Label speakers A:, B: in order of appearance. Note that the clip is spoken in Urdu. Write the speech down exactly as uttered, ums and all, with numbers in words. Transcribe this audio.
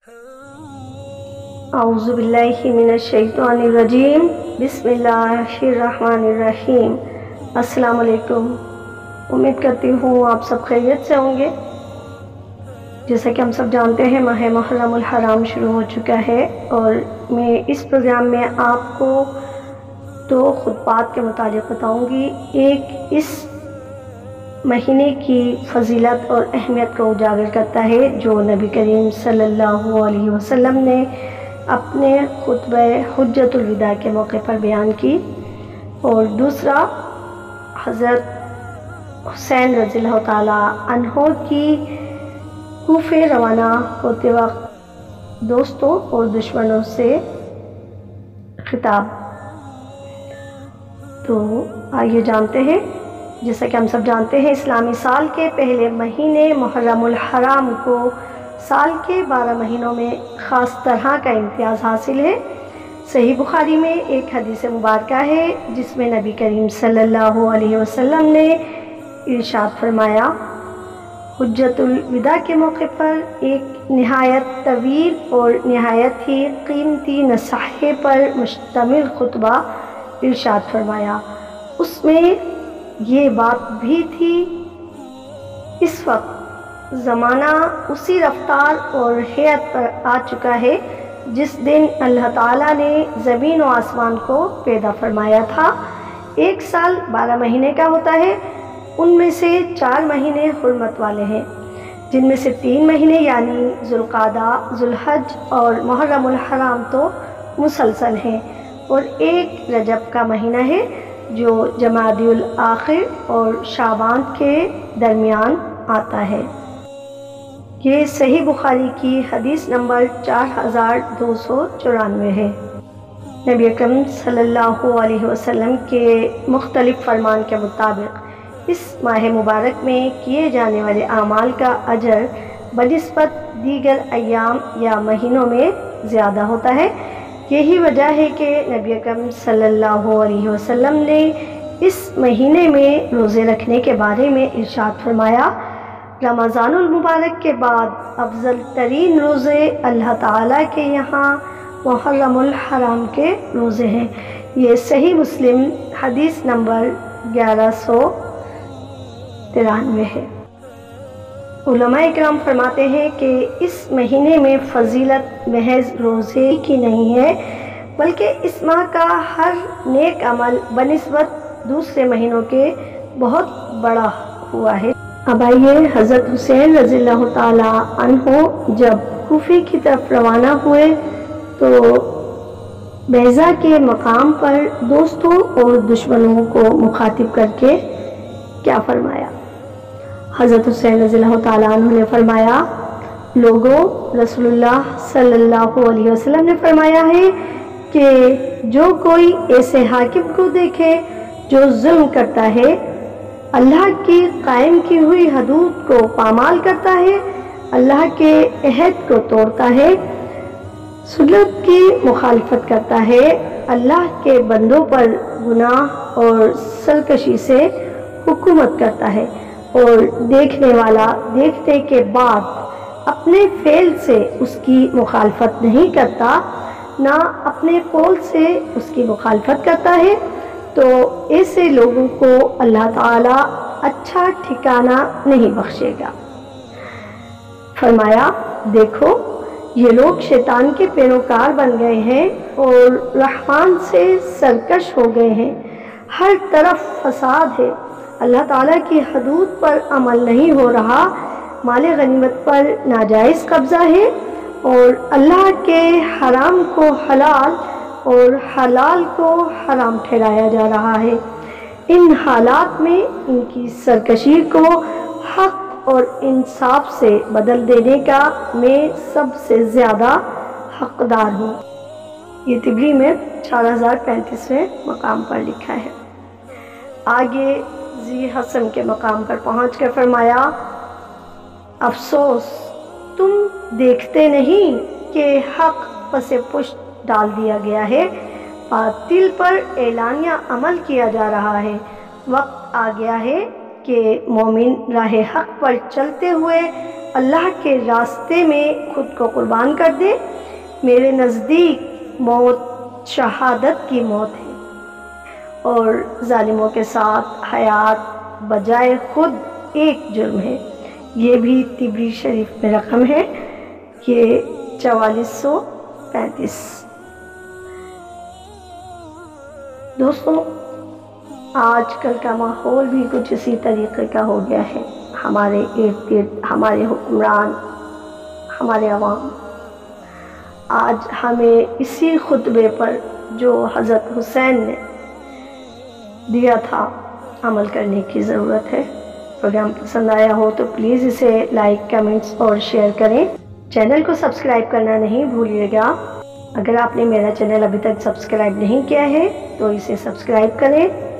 A: اعوذ باللہ من الشیطان الرجیم، بسم اللہ الرحمن الرحیم۔ السلام علیکم، امید کرتی ہوں آپ سب خیریت سے ہوں گے۔ جیسا کہ ہم سب جانتے ہیں، ماہ محرم الحرام شروع ہو چکا ہے اور میں اس پروگرام میں آپ کو دو خطبات کے متعلق بتاؤں گی۔ ایک اس مہینے کی فضیلت اور اہمیت کو اجاگر کرتا ہے جو نبی کریم صلی اللہ علیہ وسلم نے اپنے خطبہ حجۃ الوداع کے موقع پر بیان کی، اور دوسرا حضرت حسین رضی اللہ تعالیٰ عنہ کی کوفے روانہ ہوتے وقت دوستوں اور دشمنوں سے خطاب۔ تو آئیے جانتے ہیں۔ جیسا کہ ہم سب جانتے ہیں، اسلامی سال کے پہلے مہینے محرم الحرام کو سال کے بارہ مہینوں میں خاص طرح کا امتیاز حاصل ہے۔ صحیح بخاری میں ایک حدیث مبارکہ ہے جس میں نبی کریم صلی اللہ علیہ وسلم نے ارشاد فرمایا، حجۃ الوداع کے موقع پر ایک نہایت طویل اور نہایت ہی قیمتی نصیحت پر مشتمل خطبہ ارشاد فرمایا۔ اس میں یہ بات بھی تھی، اس وقت زمانہ اسی رفتار اور حیت پر آ چکا ہے جس دن اللہ تعالیٰ نے زمین و آسمان کو پیدا فرمایا تھا۔ ایک سال بارہ مہینے کا ہوتا ہے، ان میں سے چار مہینے حرمت والے ہیں، جن میں سے تین مہینے یعنی ذوالقعدہ، ذوالحج اور محرم الحرام تو مسلسل ہیں، اور ایک رجب کا مہینہ ہے جو جمادی الاخر اور شعبان کے درمیان آتا ہے۔ یہ صحیح بخاری کی حدیث نمبر چار ہزار دو سو چورانوے ہے۔ نبی اکرم صلی اللہ علیہ وسلم کے مختلف فرمان کے مطابق اس ماہ مبارک میں کیے جانے والے اعمال کا اجر بنسبت دیگر ایام یا مہینوں میں زیادہ ہوتا ہے۔ یہی وجہ ہے کہ نبی اکرم صلی اللہ علیہ وسلم نے اس مہینے میں روزے رکھنے کے بارے میں ارشاد فرمایا، رمضان المبارک کے بعد افضل ترین روزے اللہ تعالیٰ کے یہاں محرم الحرام کے روزے ہیں۔ یہ صحیح مسلم حدیث نمبر گیارہ سو ترانوے ہے۔ علماء اکرام فرماتے ہیں کہ اس مہینے میں فضیلت محض روزے کی نہیں ہے، بلکہ اس ماہ کا ہر نیک عمل بنسبت دوسرے مہینوں کے بہت بڑا ہوا ہے۔ اب آئیے، حضرت حسین رضی اللہ تعالیٰ عنہ جب کوفے کی طرف روانہ ہوئے تو بیضہ کے مقام پر دوستوں اور دشمنوں کو مخاطب کر کے کیا فرمایا؟ حضرت حسین رضی اللہ تعالیٰ عنہ نے فرمایا، لوگوں، رسول اللہ صلی اللہ علیہ وسلم نے فرمایا ہے کہ جو کوئی ایسے حاکم کو دیکھے جو ظلم کرتا ہے، اللہ کی قائم کی ہوئی حدود کو پامال کرتا ہے، اللہ کے عہد کو توڑتا ہے، سنت کی مخالفت کرتا ہے، اللہ کے بندوں پر گناہ اور سرکشی سے حکومت کرتا ہے، اور دیکھنے والا دیکھنے کے بعد اپنے فعل سے اس کی مخالفت نہیں کرتا، نہ اپنے قول سے اس کی مخالفت کرتا ہے، تو ایسے لوگوں کو اللہ تعالیٰ اچھا ٹھکانہ نہیں بخشے گا۔ فرمایا، دیکھو، یہ لوگ شیطان کے پیروکار بن گئے ہیں اور رحمان سے سرکش ہو گئے ہیں، ہر طرف فساد ہے، اللہ تعالیٰ کی حدود پر عمل نہیں ہو رہا، مال غنیمت پر ناجائز قبضہ ہے، اور اللہ کے حرام کو حلال اور حلال کو حرام ٹھہرایا جا رہا ہے۔ ان حالات میں ان کی سرکشی کو حق اور انصاف سے بدل دینے کا میں سب سے زیادہ حقدار ہوں۔ یہ طبری میں چار ہزار پینتیسویں مقام پر لکھا ہے۔ آگے ذی حسن کے مقام پر پہنچ کر فرمایا، افسوس، تم دیکھتے نہیں کہ حق پس پشت ڈال دیا گیا ہے، باطل پر اعلانیہ عمل کیا جا رہا ہے، وقت آ گیا ہے کہ مومن راہ حق پر چلتے ہوئے اللہ کے راستے میں خود کو قربان کر دے، میرے نزدیک موت شہادت کی موت ہے، اور ظالموں کے ساتھ حیات بجائے خود ایک جرم ہے۔ یہ بھی طبری شریف میں رقم ہے، یہ چوالیس سو پینتیس۔ دوستوں، آج کل کا ماحول بھی کچھ اسی طریقے کا ہو گیا ہے۔ ہمارے ارد گرد ہمارے حکمران، ہمارے عوام آج ہمیں اسی خطبے پر جو حضرت حسین نے دیا تھا عمل کرنے کی ضرورت ہے۔ پروگرام پسند آیا ہو تو پلیز اسے لائک، کمنٹس اور شیئر کریں۔ چینل کو سبسکرائب کرنا نہیں بھولیے گا۔ اگر آپ نے میرا چینل ابھی تک سبسکرائب نہیں کیا ہے تو اسے سبسکرائب کریں